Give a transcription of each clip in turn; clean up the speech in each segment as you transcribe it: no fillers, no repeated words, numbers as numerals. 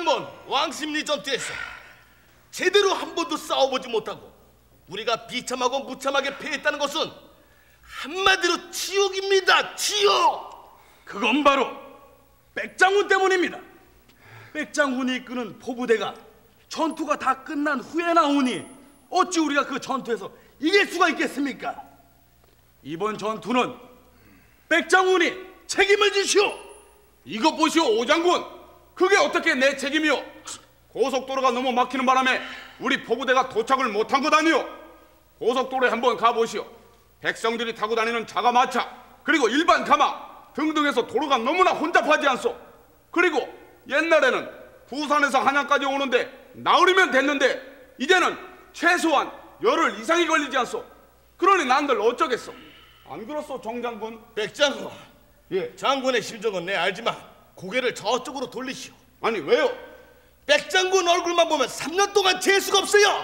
지난번 왕십리 전투에서 제대로 한 번도 싸워보지 못하고 우리가 비참하고 무참하게 패했다는 것은 한마디로 지옥입니다. 지옥! 그건 바로 백장훈 때문입니다. 백장훈이 이끄는 포부대가 전투가 다 끝난 후에 나오니 어찌 우리가 그 전투에서 이길 수가 있겠습니까? 이번 전투는 백장훈이 책임을 지시오. 이것 보시오, 오장군. 그게 어떻게 내 책임이오? 고속도로가 너무 막히는 바람에 우리 포부대가 도착을 못한 것 아니오? 고속도로에 한번 가보시오. 백성들이 타고 다니는 자가마차 그리고 일반 가마 등등해서 도로가 너무나 혼잡하지 않소? 그리고 옛날에는 부산에서 한양까지 오는데 나흘이면 됐는데 이제는 최소한 열흘 이상이 걸리지 않소? 그러니 난들 어쩌겠소? 안 그렇소, 정장군? 백장군, 예, 장군의 심정은 내 알지만 고개를 저쪽으로 돌리시오. 아니, 왜요? 백장군 얼굴만 보면 3년 동안 재수가 없어요.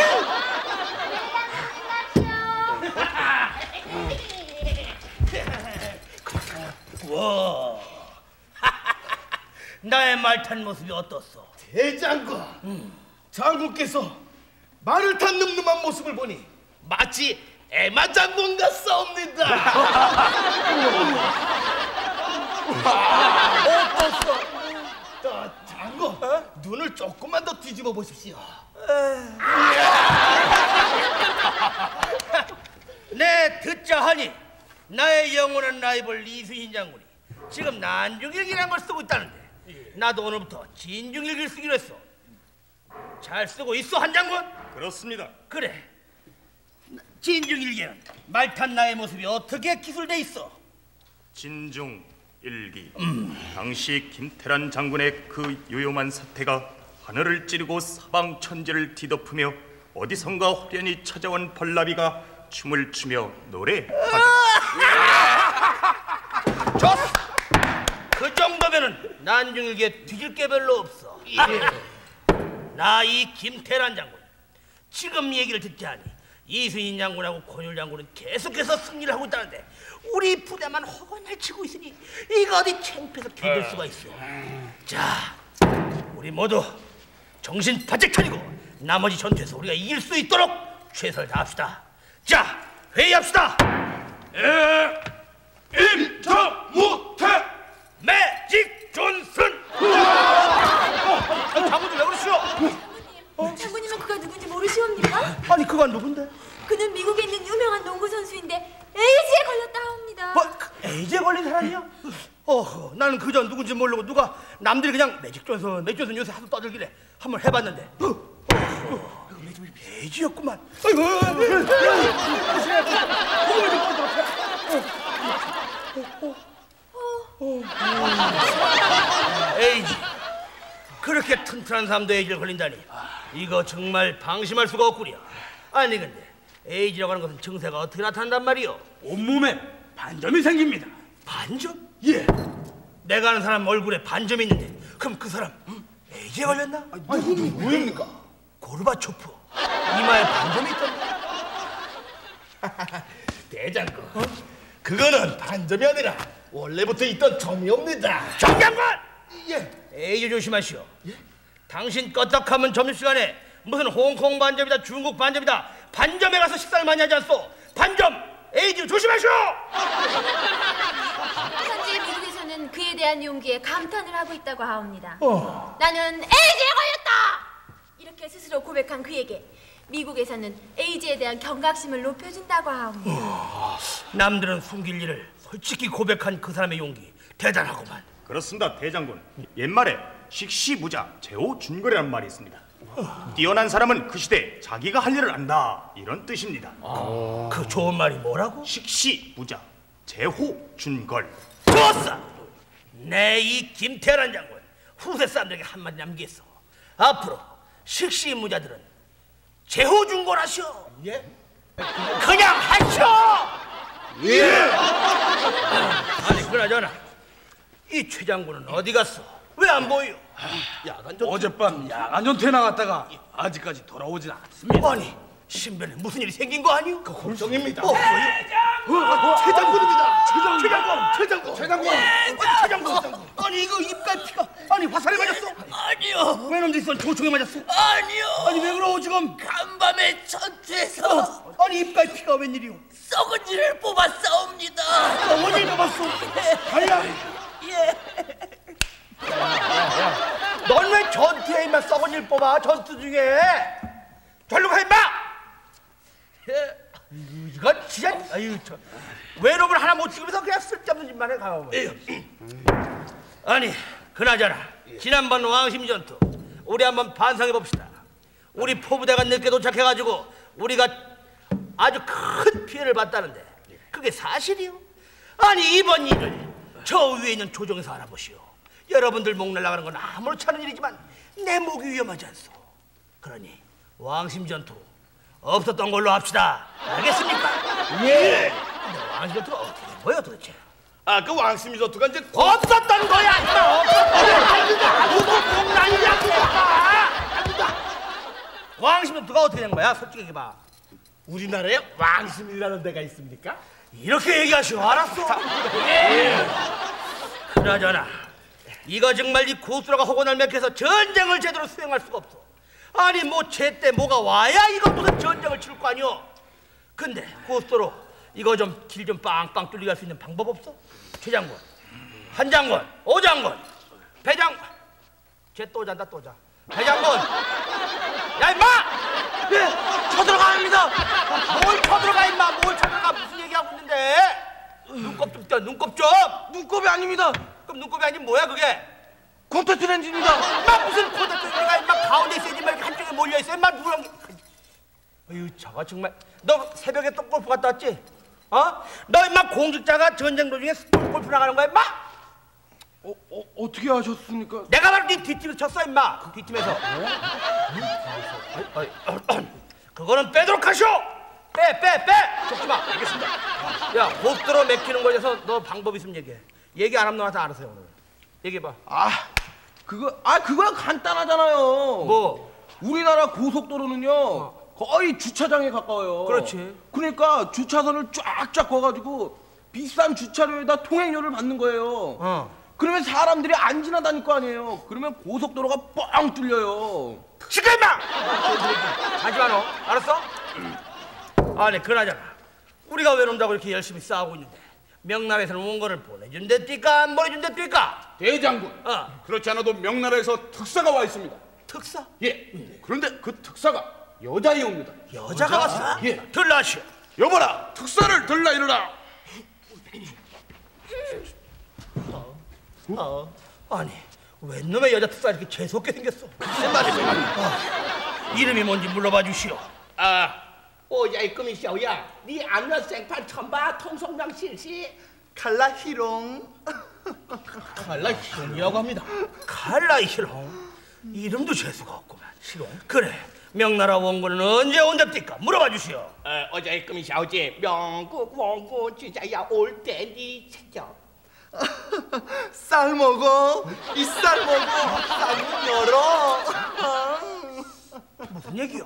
와, 나의 말 탄 모습이 어떻소? 대장군, 장군께서 말을 탄 늠름한 모습을 보니 마치 에마 장군 같사옵니다. 어떻소? 장군, 눈을 조금만 더 뒤집어 보십시오. 네, 듣자 하니 나의 영원한 라이벌 이순신 장군이 지금 난중일기라는 걸 쓰고 있다는데 나도 오늘부터 진중일기를 쓰기로 했어. 잘 쓰고 있어, 한 장군? 그렇습니다. 그래, 진중일기는 말탄 나의 모습이 어떻게 기술돼 있어? 진중일기. 당시 김태란 장군의 그 요염한 사태가 하늘을 찌르고 사방 천지를 뒤덮으며 어디선가 호련히 찾아온 벌나비가 춤을 추며 노래하다. 좋았어. 그 정도면은 난중일기에 뒤질 게 별로 없어. 나 이 김태란 장군 지금 얘기를 듣지 않니 이순신 장군하고 권율 장군은 계속해서 승리를 하고 있다는데 우리 부대만 허건을 치고 있으니 이거 어디 창피해서 견딜 수가 있어. 자, 우리 모두 정신 바짝 차리고 나머지 전투에서 우리가 이길 수 있도록 최선을 다합시다. 자, 회의합시다. 임정무태 매직 존슨. 장군님 왜 그러시오? 장군님은 그가 누군지 모르시옵니까? 아니, 그건 누군데? 그는 미국에 있는 유명한 농구 선수인데 에이즈에 걸렸다 합니다. 뭐, 에이즈에 걸린 사람이야? 나는 그저 누군지 모르고 누가 남들이 그냥 매직 존슨 요새 하도 떠들길래 한번 해봤는데 에이즈였구만. 에이즈, 그렇게 튼튼한 사람도 에이즈에 걸린다니 이거 정말 방심할 수가 없구려. 아니 근데 에이즈라고 하는 것은 증세가 어떻게 나타난단 말이오? 온몸에 반점이 생깁니다. 반점? 예. 내가 아는 사람 얼굴에 반점이 있는데 그럼 그 사람 에이즈에 걸렸나? 누구입니까? 고르바초프 이마에 반점이 있던데. 대장군, 그거는 반점이 아니라 원래부터 있던 점이옵니다. 정장관! 예. 에이즈 조심하시오. 당신 껐덕하면 점심시간에 무슨 홍콩 반점이다 중국 반점이다 반점에 가서 식사를 많이 하지 않소? 반점! 에이즈 조심하시오! 현재 미국에서는 그에 대한 용기에 감탄을 하고 있다고 하옵니다. 나는 에이즈에 걸렸다! 이렇게 스스로 고백한 그에게 미국에서는 에이즈에 대한 경각심을 높여준다고 하옵니다. 남들은 숨길 일을 솔직히 고백한 그 사람의 용기 대단하구만. 그렇습니다, 대장군. 옛말에 식시무자 제호준거이라는 말이 있습니다. 뛰어난 사람은 그 시대에 자기가 할 일을 안다, 이런 뜻입니다. 그 좋은 말이 뭐라고? 식시무자 제호준걸. 좋았어! 내 이 김태란 장군 후세 사람들에게 한마디 남기겠어. 앞으로 식시무자들은 제호준걸 하시오. 예? 그냥 하시오! 예! 아니 그나저나 이 최 장군은 어디 갔어? 왜 안 보여? 야간 전투. 어젯밤 야간 전투에 나갔다가 아직까지 돌아오진 않았습니다. 아니 신변에 무슨 일이 생긴 거 아니오? 그 걱정입니다. 최장군! 아니 이거 입갈 피가 아니 화살에 맞았어? 아니요, 아니요. 외놈들 있어 조총에 맞았어? 아니요. 아니 왜 그러고 지금? 간밤에 전투에서 아니 입가에 피가 웬일이오? 썩은 이를 뽑았사옵니다. 어머니 뽑았어. 달라. 예. 넌 왜 전투에 임마 썩은 일 뽑아? 전투 중에. 절로 가 임마. 이건 진짜 아유 저 외놈을 하나 못 죽이면서 그냥 쓸데없는 짓만 해 가고. 아니 그나저나 지난번 왕심 전투 우리 한번 반성해 봅시다. 우리 포부대가 늦게 도착해가지고 우리가 아주 큰 피해를 봤다는데 그게 사실이요? 아니 이번 일을 저 위에 있는 조정에서 알아보시오. 여러분들 목 날라가는 건 아무렇지 않은 일이지만 내 목이 위험하지 않소. 그러니 왕심 전투 없었던 걸로 합시다. 알겠습니까? 예. 근데 왕심 전투가 어떻게 된 거예요 도대체? 아, 그 왕심이 전투가 이제 없었던 거야 임마. 없었던 누구 목난이냐고. 왕심 전투가 어떻게 된 거야? 솔직히 얘기해봐. 우리나라에 왕심이라는 데가 있습니까? 이렇게 얘기하시오. 알았어. 예. 그나저나 이거 정말 이 고수라가 호건을 맥혀서 전쟁을 제대로 수행할 수가 없어. 아니 뭐 제때 뭐가 와야 이거 무슨 전쟁을 치를 거 아니오. 근데 고수로 이거 좀 길 좀 빵빵 뚫리게 할 수 있는 방법 없어? 최장군, 한장군, 오장군, 배장. 쟤 또 잔다 또 자. 배장군. 야 임마! 예. 쳐들어갑니다. 뭘 쳐들어가 임마. 뭘 쳐들어가. 무슨 얘기하고 있는데. 눈곱 좀 떠. 눈곱 좀. 눈곱이 아닙니다. 그럼 눈곱이 아니면 뭐야 그게? 콘텐츠 렌즈입니다. 임마 무슨 콘텐츠가 임마 가운데 있어야지 임마 이렇게 한쪽에 몰려있어 임마 누구랑. 아유 저거 정말. 너 새벽에 또 골프 갔다 왔지? 어? 너 임마 공직자가 전쟁 도중에 골프 나가는 거야 임마? 어떻게 하셨습니까? 내가 바로 네 뒷팀에서 쳤어 임마. 그 뒷팀에서. 그거는 빼도록 하쇼. 빼. 쳤지 마. 알겠습니다. 야 고속도로 맥히는 거에 대해서 너 방법 있으면 얘기해. 얘기 안 하면 너한테 알아서 해 오늘. 얘기해봐. 그거야 간단하잖아요. 뭐? 우리나라 고속도로는요 거의 주차장에 가까워요. 그렇지. 그러니까 주차선을 쫙쫙 거가지고 비싼 주차료에다 통행료를 받는 거예요. 그러면 사람들이 안 지나다닐 거 아니에요. 그러면 고속도로가 뻥 뚫려요. 시끄러 임마. 하지 마 너. 알았어? 아니 그나저나 우리가 왜 놈자고 이렇게 열심히 싸우고 있는데 명나라에서는 원고를 보내준댔디까 안 보내준댔디까? 대장군, 그렇지 않아도 명나라에서 특사가 와 있습니다. 특사? 예. 그런데 그 특사가 여자이옵니다. 여자가 왔어? 예. 들라시오. 여보라, 특사를 들라 이르라. 아니 웬 놈의 여자 특사 이렇게 재수없게 생겼어? 무슨 말이야? 이름이 뭔지 물어봐 주시오. 오야이금이 샤오야, 네 안면 생판 천바 통성명 실시 칼라히롱. 칼라히롱이라고 합니다. 칼라히롱? 이름도 재수가 없구만. 히롱? 그래 명나라 원군은 언제 온답니까? 물어봐 주시오. 오야이금이 샤오지 명국 원군 진짜야 올 때니 챙겨. 쌀 먹어. 이 쌀 먹어. 쌀 열어. 무슨 얘기요?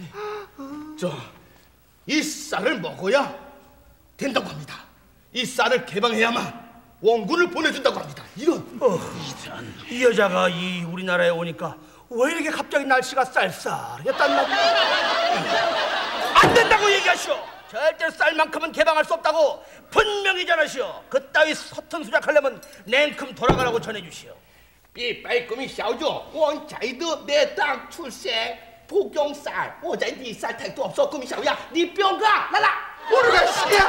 이 쌀을 먹어야 된다고 합니다. 이 쌀을 개방해야만 원군을 보내준다고 합니다. 이런. 이 여자가 이 우리나라에 오니까 왜 이렇게 갑자기 날씨가 쌀쌀했단 말이야? 안 된다고 얘기하시오. 절대로 쌀만큼은 개방할 수 없다고 분명히 전하시오. 그따위 서툰 수작하려면 냉큼 돌아가라고 전해주시오. 이 빨금이 샤오죠. 원자이드 내 땅 출생 복용쌀. 원자이 네 쌀 택도 없어. 금이 샤오야, 네 뿅가 나라. 오르가시야.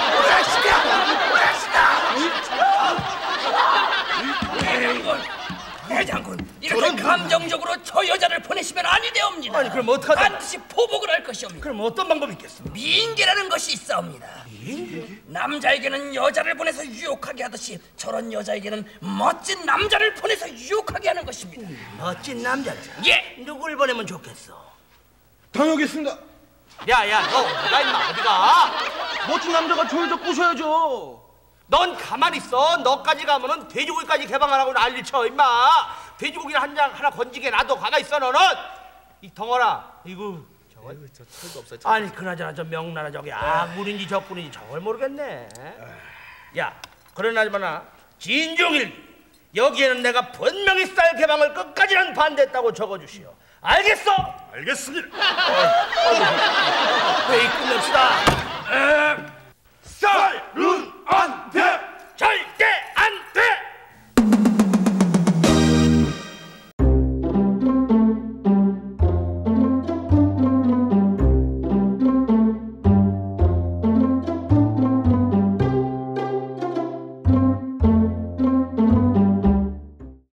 대장군, 이렇게 감정적으로 저 여자를 보내시면 아니 되옵니다. 아니 그럼 어떡하자? 반드시 포복을 할 것이옵니다. 그럼 어떤 방법이 있겠습니까? 미인계라는 것이 있사옵니다. 남자에게는 여자를 보내서 유혹하게 하듯이 저런 여자에게는 멋진 남자를 보내서 유혹하게 하는 것입니다. 멋진 남자자. 예. 누굴 보내면 좋겠어? 다녀오겠습니다. 야야 너 어디가 임마 어디가? 멋진 남자가 저 여자 꼬셔야죠. 넌 가만히 있어. 너까지 가면은 돼지고기까지 개방하라고 난리 쳐 임마. 돼지고기를 한 장 하나 건지게 놔둬. 가만히 있어 너는. 이 덩어라. 이거 저거 저 털도 없어. 아니 그나저나 저 명나라 저기 악군인지 적군인지 저걸 모르겠네. 야 그러나저나 진종일 여기에는 내가 분명히 쌀 개방을 끝까지는 반대했다고 적어주시오. 알겠어? 알겠습니다. 회의 끝냅시다.